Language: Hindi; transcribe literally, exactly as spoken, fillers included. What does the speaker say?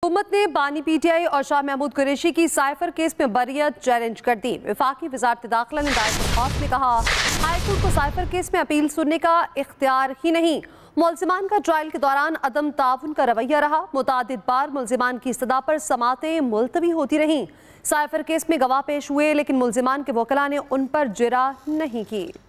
हुकूमत ने बानी पीटीआई और शाह महमूद कुरैशी की साइफर केस में बरियत चैलेंज कर दी। वफाकी वजारत दाखिला ने दायर दरख्वास्त में कहा, हाईकोर्ट को साइफर केस में अपील सुनने का इख्तियार ही नहीं। मुलजिमान का ट्रायल के दौरान अदम ताउन का रवैया रहा। मुतादिद बार मुलजिमान की सदा पर समातें मुलतवी होती रहीं। साइफर केस में गवाह पेश हुए, लेकिन मुलजिमान के वकला ने उन पर जिरा नहीं की।